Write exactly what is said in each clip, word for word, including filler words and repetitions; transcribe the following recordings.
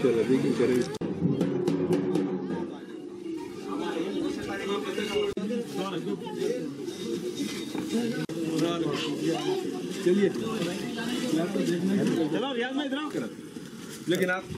चलिए चलो रियाज में इधर आओ, लेकिन आप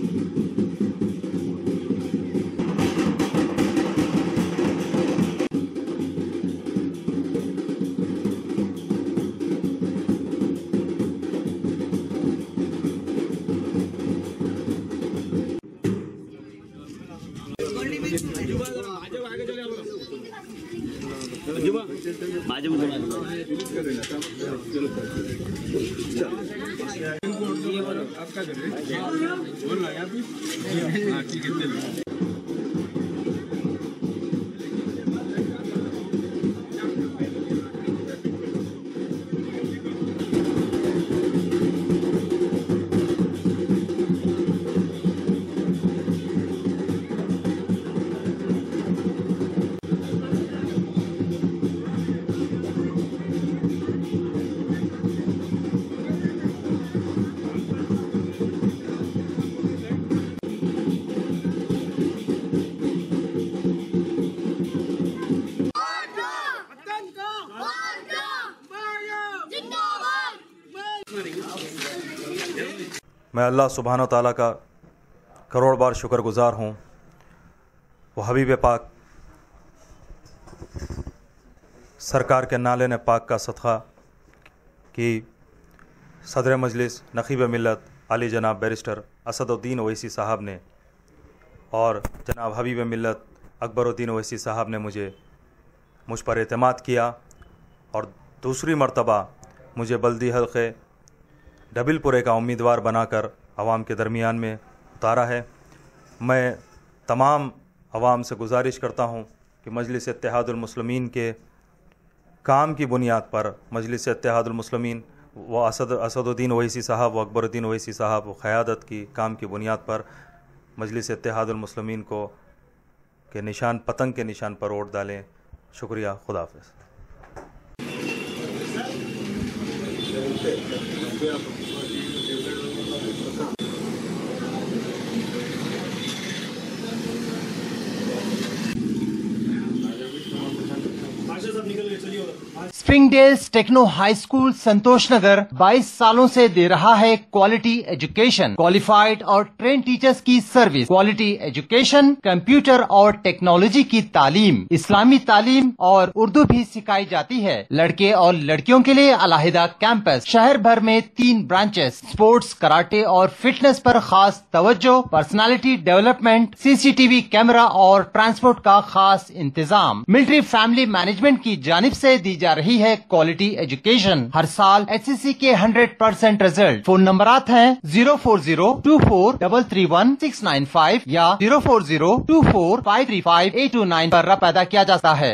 आपका कर रहे बोल रहा है आप हाँ ठीक है चलो। मैं अल्लाह सुब्हानो ताला का करोड़ बार शुक्रगुज़ार हूँ। वो हबीब पाक सरकार के नाले ने पाक का सदक़ा कि सदर मजलिस नक़ीब मिल्लत आली जनाब बैरिस्टर असदुद्दीन ओवैसी साहब ने और जनाब हबीब मिल्लत अकबरुद्दीन ओवैसी साहब ने मुझे मुझ पर एतमाद किया और दूसरी मर्तबा मुझे बल्दी हल्क़े डबिलपुरे का उम्मीदवार बनाकर आवाम के दरमियान में उतारा है। मैं तमाम आवाम से गुजारिश करता हूँ कि मजलिस इत्तेहादुल मुस्लिमीन के काम की बुनियाद पर मजलिस इत्तेहादुल मुस्लिमीन व असद असदुद्दीन ओवैसी साहब व अकबरुद्दीन ओवैसी साहब व क़यादत की काम की बुनियाद पर मजलिस इत्तेहादुल मुस्लिमीन को के निशान पतंग के निशान पर वोट डालें। शुक्रिया, खुदा हाफ़िज़। Springdales techno high school Santosh Nagar बाईस सालों से दे रहा है क्वालिटी एजुकेशन, क्वालिफाइड और ट्रेन टीचर्स की सर्विस, क्वालिटी एजुकेशन, कंप्यूटर और टेक्नोलॉजी की तालीम, इस्लामी तालीम और उर्दू भी सिखाई जाती है। लड़के और लड़कियों के लिए अलहदा कैंपस, शहर भर में तीन ब्रांचेस, स्पोर्ट्स, कराटे और फिटनेस पर खास तवज्जो, पर्सनालिटी डेवलपमेंट, सीसीटीवी कैमरा और ट्रांसपोर्ट का खास इंतजाम। मिलिट्री फैमिली मैनेजमेंट की जानिब से दी जा रही है क्वालिटी एजुकेशन। हर साल एचसीसी के हंड्रेड परसेंट रिजल्ट। फोन नंबरात हैं zero four zero two four double three one six nine five या zero four zero two four five three five eight two nine पर पैदा किया जाता है।